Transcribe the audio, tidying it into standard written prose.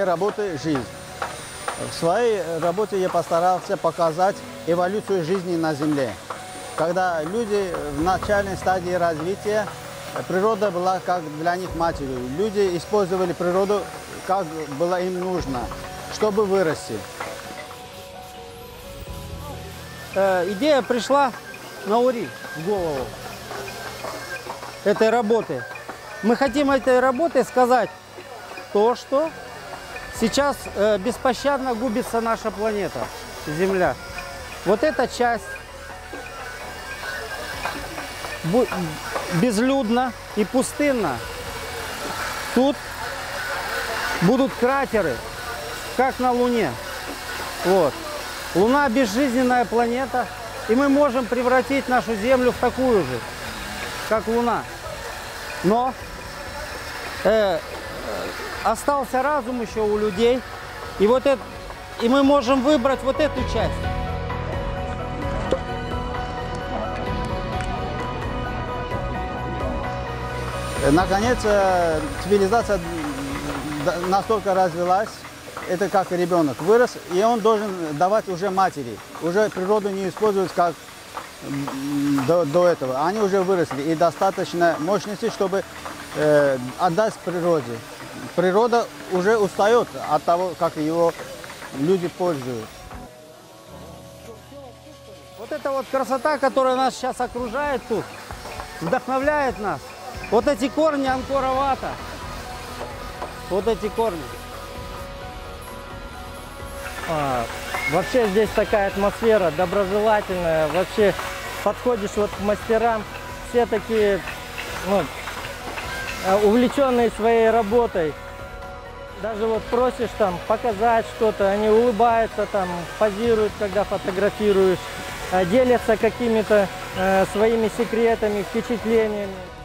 работы жизнь. В своей работе я постарался показать эволюцию жизни на Земле. Когда люди в начальной стадии развития, природа была как для них матерью. Люди использовали природу, как было им нужно, чтобы вырасти. Идея пришла на Ури в голову этой работы. Мы хотим этой работой сказать то, что сейчас беспощадно губится наша планета, Земля. Вот эта часть безлюдна и пустынна. Тут будут кратеры, как на Луне. Вот. Луна безжизненная планета, и мы можем превратить нашу Землю в такую же, как Луна. Но остался разум еще у людей, и мы можем выбрать вот эту часть. Наконец, цивилизация настолько развилась, это как ребенок вырос, и он должен давать уже матери. Уже природу не используют как до этого. Они уже выросли, и достаточно мощности, чтобы отдать природе. Природа уже устает от того, как его люди пользуют. Вот эта вот красота, которая нас сейчас окружает тут, вдохновляет нас. Вот эти корни анкоровата. Вот эти корни. Вообще здесь такая атмосфера доброжелательная. Вообще подходишь вот к мастерам, все такие увлеченные своей работой. Даже вот просишь там показать что-то, они улыбаются, там позируют, когда фотографируешь, делятся какими-то своими секретами, впечатлениями.